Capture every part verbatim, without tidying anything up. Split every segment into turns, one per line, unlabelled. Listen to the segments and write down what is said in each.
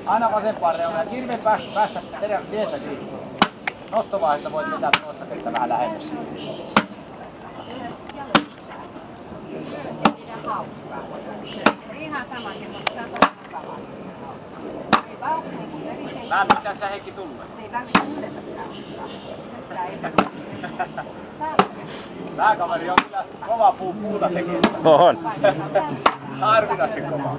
Aina vasempaan reunaan. Kirveen päästä, päästä terän sieltä kiinni. Nostovaiheessa voit vetää tuosta kettä vähän lähemmäs.
Ihan sama, mutta
Lämmittää sä Heikki tulle?
Ei lämmitä sitä.
Tää kaveri on kyllä kova puu puuta tekee.
On.
Harvinaisen kova.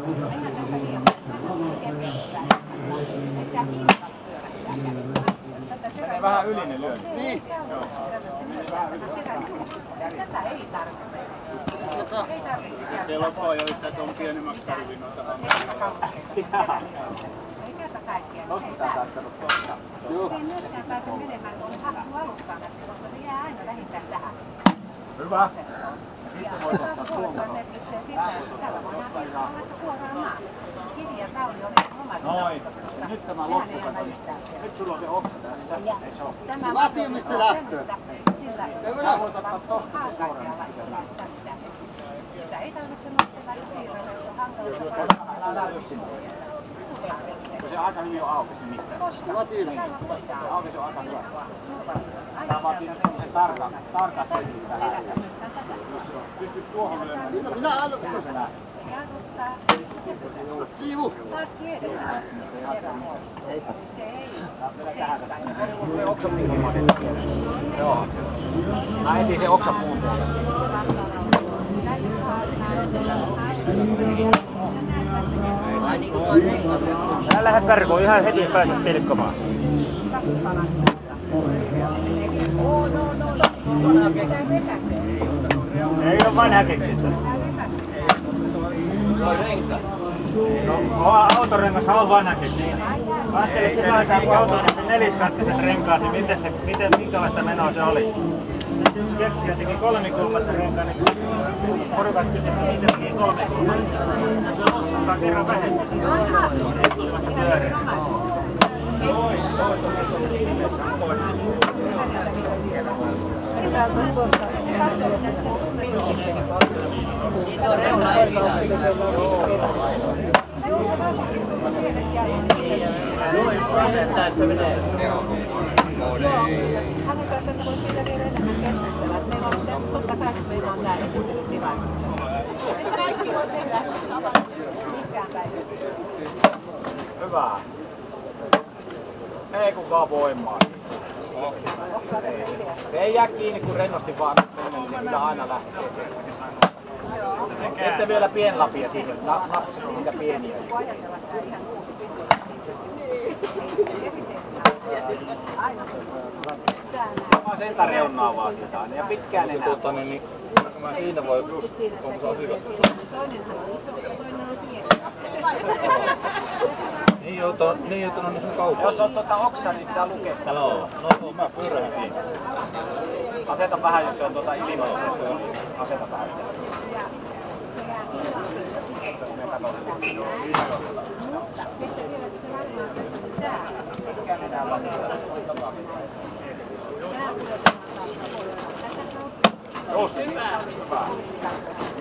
Menee vähän yli ne lyönnit. Niin. Joo. Menee vähän yli.
Tätä ei tarvitse. Ei tarvitse.
Teillä on paljon yhtä tuon pienemmät tarvii noita hankkeita.
Ei kerta kaikkiaan.
Tosta sä saattanut tosta.
Se ei myöskään pääse menemään tuonne hattu alustaan, koska se jää aina vähintään tähän.
Hyvä. Sitten voit ottaa suoraan.
Täällä voidaan olla suoraan maassa. Kivi ja tauli oli omasta.
Noin. Nyt tämä loppukato. Nyt sulla on se oksa tässä. Ei se ole.
Mä tiedän mistä se lähtee.
Sä voit ottaa tosta se suoraan.
Sitä ei tarvitse nostella ja siirrellä, jos on hankalaa.
Älä näy sinne. Kun se aika hyvin on aukesi mitään.
Mä tiedän.
Se aukesi on aika hyvä. Tää vaatii nyt semmosen tarkan, tarkan setin tähän. Jos pystyt tuohon lyömään, niin
Minä annan sitä.
se lähtee.
Se jarruttaa.
Siivu.
Taas tiedetään. Se ei.
Tulee oksapuun sen Joo. Mä etin sen oksapuun tuolta.
Älä lähde karkuun, ihan heti pääset pilkkomaan. Ei ole vanha keksintö. No, autorengas on vanha keksintö. Ajattelin sillä aikaa, kun auto on neliskanttiset renkaat, niin miten se, miten, minkälaista menoa se oli? Yksi keksijä teki kolmikulmasta renkaan, niin porukat kysyivät, miten teki kolmikulmasta. Se on ottaa kerran vähemmän. Ei tuli vasta pyöreä.
Hänen kanssaan voi siitä vielä enemmän keskustella. Meillä on tässä totta kai, kun meillä on tää esitellyt tilaisuus. Kaikki voi tehdä mikään päivä.
Hyvä. Ei kukaan voimaa. Se ei jää kiinni, kun rennosti vaan mennä, niin se pitää aina lähteä sieltä. Sitten vielä pienlapia siihen, napsi niitä pieniä. Mä sen reunaa vaan siitä aina ja pitkään enää.
Siinä voi just, onko se hyvä. Niin joutuu, niin joutuu on sen kaupan.
Jos on tuota oksa, niin pitää lukea sitä.
Joo, no mä pyörän siinä.
Aseta vähän, jos se on tuota ilmassa. Aseta vähän. Just. Hyvä.